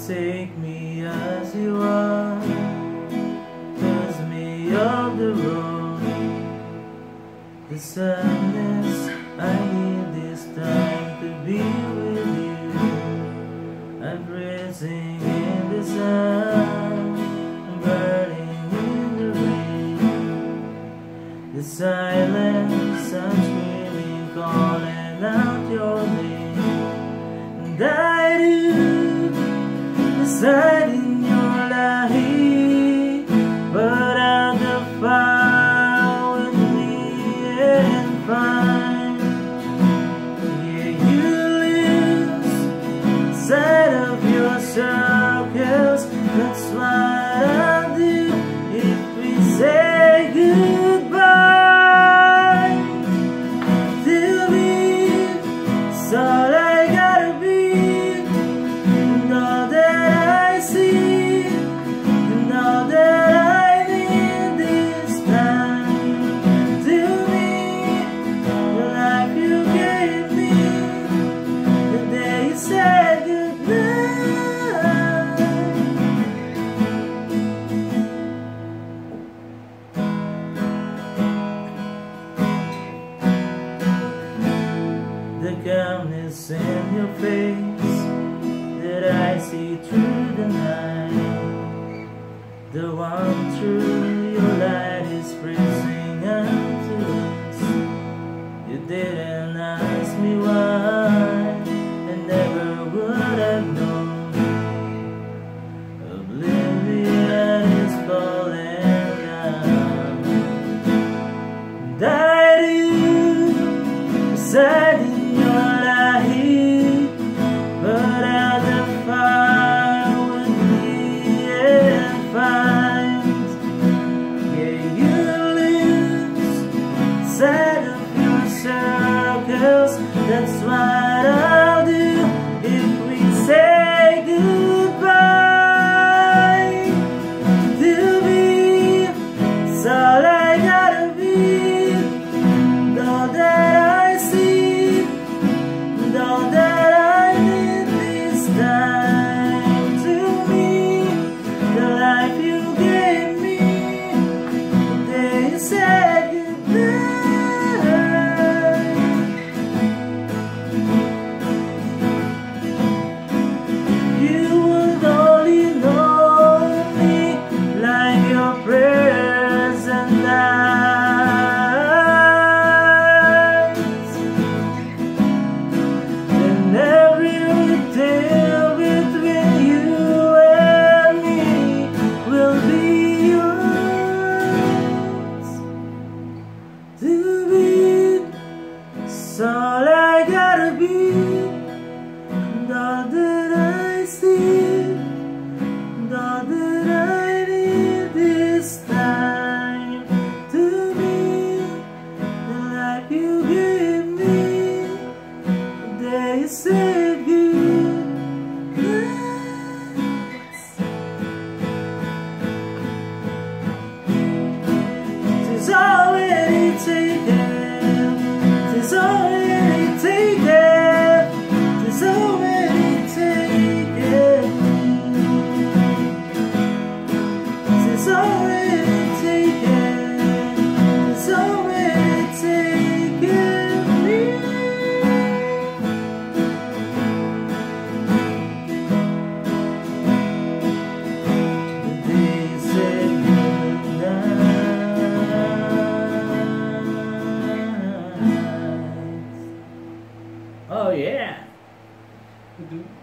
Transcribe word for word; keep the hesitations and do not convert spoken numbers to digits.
Take me as you are, cause me off the road. The sadness, I need this time to be with you. I'm freezing in the sun, burning in the rain. The silence, I'm screaming, calling out your name. And I do decide in your light, but out the fire with me and find. Yeah, you lose sight of your circles. That's what I'll do if we say goodbye. Till me, it's all I gotta be, and all that I see, and all that I need this time. Till me, the life you gave me, the day you said goodnight. The calmness in your face that I see through the night, the one through your light is freezing unto us. You didn't ask me why, and never would have known. Oblivion is falling down, and I do decide in your light, but out the fire with me and find. Yeah, you lose sight of your circles. That's what I'll do if we say goodbye. Till me, it's all I gotta be, and all that I see, and all that I need this time. To me, the life you gave me, the day you said goodnight. You would only know me like your prayers and lies, and every detail between you and me will be yours. To be, it's all I gotta be, and all that I see, and all that I need this time. To me, the life you gave me, the day you said goodnight. It's already taken, it's already taken, it's already taken, it's already taken, it's already taken me. The day you said goodnight. Oh yeah.